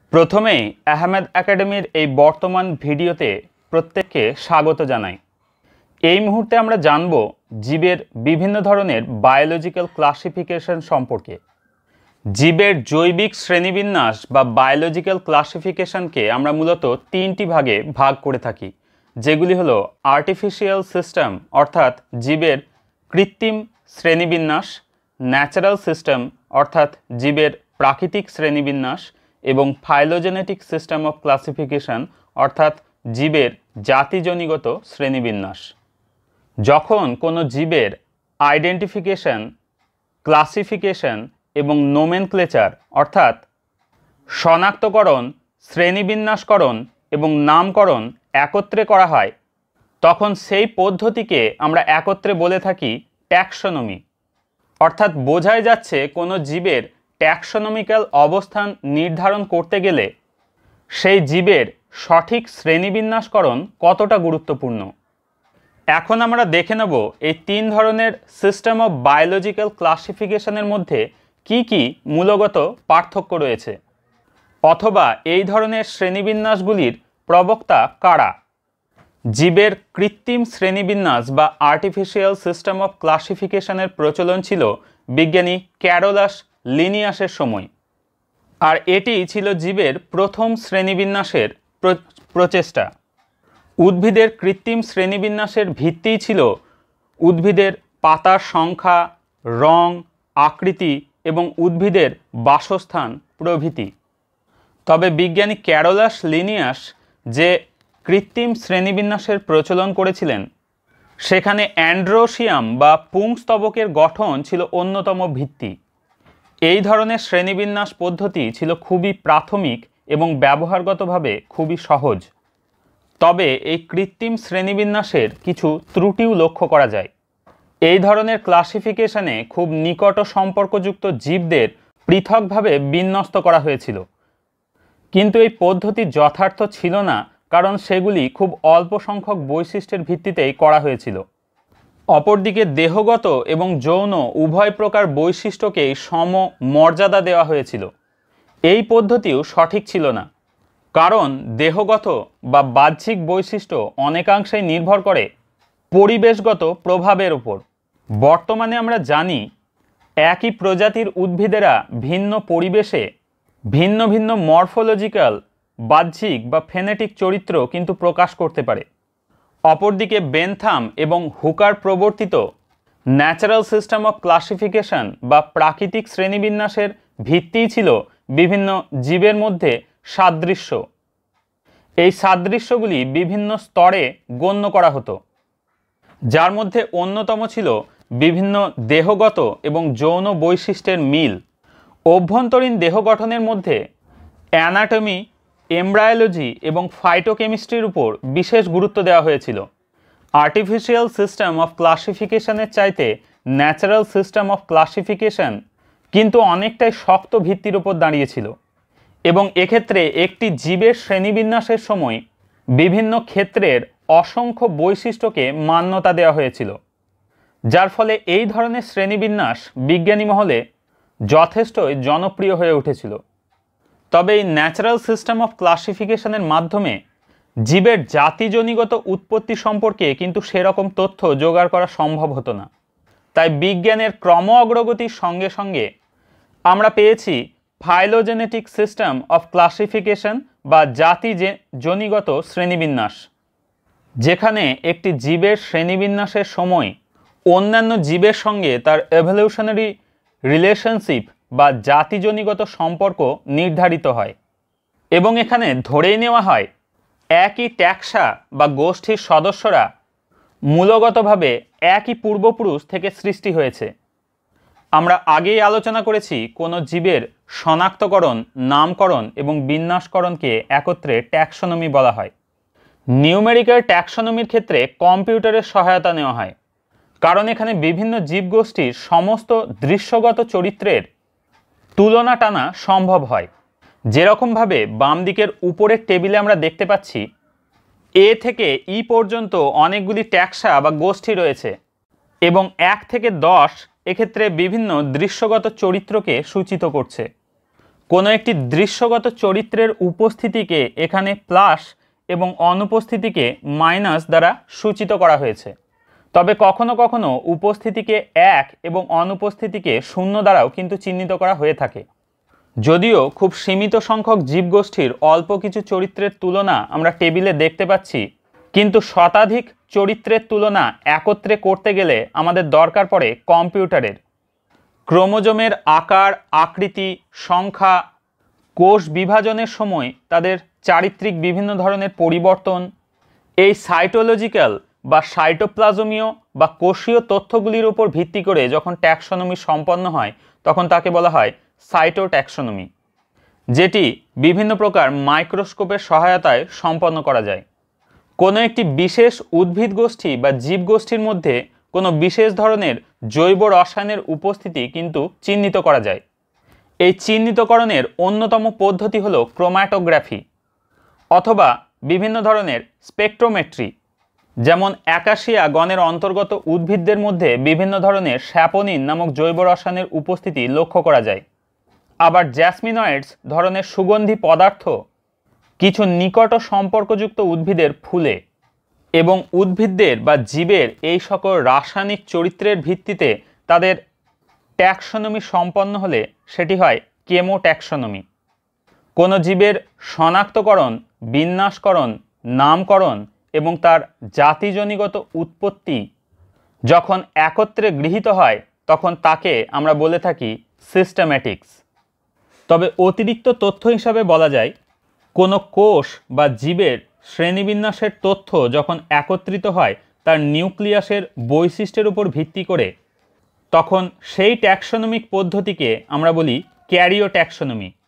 প্রথমেই আহমেদ একাডেমির এই বর্তমান ভিডিওতে প্রত্যেককে স্বাগত জানাই। এই মুহূর্তে আমরা জানব জীবের বিভিন্ন ধরনের বায়োলজিক্যাল ক্লাসিফিকেশন সম্পর্কে। জীবের জৈবিক শ্রেণীবিন্যাস বা বায়োলজিক্যাল ক্লাসিফিকেশনকে আমরা মূলত তিনটি ভাগে ভাগ করে থাকি, যেগুলি হলো আর্টিফিশিয়াল সিস্টেম অর্থাৎ জীবের কৃত্রিম শ্রেণীবিন্যাস, ন্যাচারাল সিস্টেম অর্থাৎ জীবের প্রাকৃতিক শ্রেণীবিন্যাস এবং ফাইলোজেনেটিক সিস্টেম অফ ক্লাসিফিকেশন অর্থাৎ জীবের জাতিজনিগত শ্রেণীবিন্যাস। যখন কোনো জীবের আইডেন্টিফিকেশন, ক্লাসিফিকেশন এবং নোমেনক্লেচার অর্থাৎ শনাক্তকরণ, শ্রেণীবিন্যাসকরণ এবং নামকরণ একত্রে করা হয়, তখন সেই পদ্ধতিকে আমরা একত্রে বলে থাকি ট্যাক্সোনমি। অর্থাৎ বোঝাই যাচ্ছে কোনো জীবের ট্যাক্সোনমিক্যাল অবস্থান নির্ধারণ করতে গেলে সেই জীবের সঠিক শ্রেণীবিন্যাসকরণ কতটা গুরুত্বপূর্ণ। এখন আমরা দেখে নেব এই তিন ধরনের সিস্টেম অফ বায়োলজিক্যাল ক্লাসিফিকেশনের মধ্যে কি কি মূলগত পার্থক্য রয়েছে, অথবা এই ধরনের শ্রেণীবিন্যাসগুলির প্রবক্তা কারা। জীবের কৃত্রিম শ্রেণীবিন্যাস বা আর্টিফিশিয়াল সিস্টেম অফ ক্লাসিফিকেশনের প্রচলন ছিল বিজ্ঞানী ক্যারোলাস লিনিয়াসের সময়, আর এটি ছিল জীবের প্রথম শ্রেণীবিন্যাসের প্রচেষ্টা। উদ্ভিদের কৃত্রিম শ্রেণীবিন্যাসের ভিত্তিই ছিল উদ্ভিদের পাতার সংখ্যা, রং, আকৃতি এবং উদ্ভিদের বাসস্থান প্রভৃতি। তবে বিজ্ঞানী ক্যারোলাস লিনিয়াস যে কৃত্রিম শ্রেণীবিন্যাসের প্রচলন করেছিলেন, সেখানে অ্যান্ড্রোসিয়াম বা পুংস্তবকের গঠন ছিল অন্যতম ভিত্তি। এই ধরনের শ্রেণীবিন্যাস পদ্ধতি ছিল খুবই প্রাথমিক এবং ব্যবহারগতভাবে খুবই সহজ। তবে এই কৃত্রিম শ্রেণীবিন্যাসের কিছু ত্রুটিও লক্ষ্য করা যায়। এই ধরনের ক্লাসিফিকেশনে খুব নিকট সম্পর্কযুক্ত জীবদের পৃথকভাবে বিন্যস্ত করা হয়েছিল, কিন্তু এই পদ্ধতি যথার্থ ছিল না, কারণ সেগুলি খুব অল্প সংখ্যক বৈশিষ্ট্যের ভিত্তিতেই করা হয়েছিল। অপরদিকে দেহগত এবং যৌন উভয় প্রকার বৈশিষ্ট্যকেই সম মর্যাদা দেওয়া হয়েছিল। এই পদ্ধতিও সঠিক ছিল না, কারণ দেহগত বা বাহ্যিক বৈশিষ্ট্য অনেকাংশেই নির্ভর করে পরিবেশগত প্রভাবের উপর। বর্তমানে আমরা জানি একই প্রজাতির উদ্ভিদেরা ভিন্ন পরিবেশে ভিন্ন ভিন্ন মরফোলজিক্যাল, বাহ্যিক বা ফেনেটিক চরিত্র কিন্তু প্রকাশ করতে পারে। অপরদিকে বেনথাম এবং হুকার প্রবর্তিত ন্যাচারাল সিস্টেম অফ ক্লাসিফিকেশন বা প্রাকৃতিক শ্রেণীবিন্যাসের ভিত্তিই ছিল বিভিন্ন জীবের মধ্যে সাদৃশ্য। এই সাদৃশ্যগুলি বিভিন্ন স্তরে গণ্য করা হতো, যার মধ্যে অন্যতম ছিল বিভিন্ন দেহগত এবং যৌন বৈশিষ্ট্যের মিল। অভ্যন্তরীণ দেহ গঠনের মধ্যে অ্যানাটমি, এমব্রায়োলজি এবং ফাইটোকেমিস্ট্রির উপর বিশেষ গুরুত্ব দেওয়া হয়েছিল। আর্টিফিশিয়াল সিস্টেম অফ ক্লাসিফিকেশনের চাইতে ন্যাচারাল সিস্টেম অফ ক্লাসিফিকেশন কিন্তু অনেকটাই শক্ত ভিত্তির উপর দাঁড়িয়েছিল, এবং এক্ষেত্রে একটি জীবের শ্রেণীবিন্যাসের সময় বিভিন্ন ক্ষেত্রের অসংখ্য বৈশিষ্ট্যকে মান্যতা দেওয়া হয়েছিল, যার ফলে এই ধরনের শ্রেণীবিন্যাস বিজ্ঞানী মহলে যথেষ্টই জনপ্রিয় হয়ে উঠেছিল। তবে এই ন্যাচারাল সিস্টেম অফ ক্লাসিফিকেশনের মাধ্যমে জীবের জাতিজনিগত উৎপত্তি সম্পর্কে কিন্তু সেরকম তথ্য জোগাড় করা সম্ভব হতো না। তাই বিজ্ঞানের ক্রম অগ্রগতির সঙ্গে সঙ্গে আমরা পেয়েছি ফাইলোজেনেটিক সিস্টেম অফ ক্লাসিফিকেশন বা জাতিজনিগত শ্রেণীবিন্যাস, যেখানে একটি জীবের শ্রেণীবিন্যাসের সময় অন্যান্য জীবের সঙ্গে তার এভলিউশনারি রিলেশনশিপ বা জাতিজনিগত সম্পর্ক নির্ধারিত হয়, এবং এখানে ধরেই নেওয়া হয় একই ট্যাক্সা বা গোষ্ঠীর সদস্যরা মূলগতভাবে একই পূর্বপুরুষ থেকে সৃষ্টি হয়েছে। আমরা আগেই আলোচনা করেছি কোনো জীবের শনাক্তকরণ, নামকরণ এবং বিন্যাসকরণকে একত্রে ট্যাক্সোনমি বলা হয়। নিউমেরিক্যাল ট্যাক্সোনমির ক্ষেত্রে কম্পিউটারের সহায়তা নেওয়া হয়, কারণ এখানে বিভিন্ন জীবগোষ্ঠীর সমস্ত দৃশ্যগত চরিত্রের তুলনা টানা সম্ভব হয়। যেরকমভাবে বাম দিকের উপরের টেবিলে আমরা দেখতে পাচ্ছি এ থেকে ই পর্যন্ত অনেকগুলি ট্যাক্সা বা গোষ্ঠী রয়েছে, এবং 1 থেকে 10 এক্ষেত্রে বিভিন্ন দৃশ্যগত চরিত্রকে সূচিত করছে। কোনো একটি দৃশ্যগত চরিত্রের উপস্থিতিকে এখানে প্লাস এবং অনুপস্থিতিকে মাইনাস দ্বারা সূচিত করা হয়েছে। তবে কখনো কখনো উপস্থিতিকে 1 এবং অনুপস্থিতিকে 0 দ্বারাও কিন্তু চিহ্নিত করা হয়ে থাকে। যদিও খুব সীমিত সংখ্যক জীবগোষ্ঠীর অল্প কিছু চরিত্রের তুলনা আমরা টেবিলে দেখতে পাচ্ছি, কিন্তু শতাধিক চরিত্রের তুলনা একত্রে করতে গেলে আমাদের দরকার পড়ে কম্পিউটারের। ক্রোমোজোমের আকার, আকৃতি, সংখ্যা, কোষ বিভাজনের সময় তাদের চারিত্রিক বিভিন্ন ধরনের পরিবর্তন, এই সাইটোলজিক্যাল বা সাইটোপ্লাজমীয় বা কোষীয় তথ্যগুলির উপর ভিত্তি করে যখন ট্যাক্সোনমি সম্পন্ন হয় তখন তাকে বলা হয় সাইটোট্যাক্সোনমি, যেটি বিভিন্ন প্রকার মাইক্রোস্কোপের সহায়তায় সম্পন্ন করা যায়। কোনো একটি বিশেষ উদ্ভিদ গোষ্ঠী বা জীবগোষ্ঠীর মধ্যে কোনো বিশেষ ধরনের জৈব রসায়নের উপস্থিতি কিন্তু চিহ্নিত করা যায়। এই চিহ্নিতকরণের অন্যতম পদ্ধতি হল ক্রোম্যাটোগ্রাফি অথবা বিভিন্ন ধরনের স্পেকট্রোমেট্রি। যেমন অ্যাকাশিয়া গণের অন্তর্গত উদ্ভিদদের মধ্যে বিভিন্ন ধরনের স্যাপোনিন নামক জৈব রসায়নের উপস্থিতি লক্ষ্য করা যায়। আবার জ্যাসমিনয়েডস ধরনের সুগন্ধি পদার্থ কিছু নিকট সম্পর্কযুক্ত উদ্ভিদের ফুলে, এবং উদ্ভিদদের বা জীবের এই সকল রাসায়নিক চরিত্রের ভিত্তিতে তাদের ট্যাক্সোনমি সম্পন্ন হলে সেটি হয় কেমোট্যাক্সোনমি। কোনো জীবের শনাক্তকরণ, বিন্যাসকরণ, নামকরণ এবং তার জাতিজনিগত উৎপত্তি যখন একত্রে গৃহীত হয় তখন তাকে আমরা বলে থাকি সিস্টেম্যাটিক্স। তবে অতিরিক্ত তথ্য হিসাবে বলা যায়, কোনো কোষ বা জীবের শ্রেণীবিন্যাসের তথ্য যখন একত্রিত হয় তার নিউক্লিয়াসের বৈশিষ্ট্যের উপর ভিত্তি করে, তখন সেই ট্যাক্সোনমিক পদ্ধতিকে আমরা বলি ক্যারিওট্যাক্সোনমি।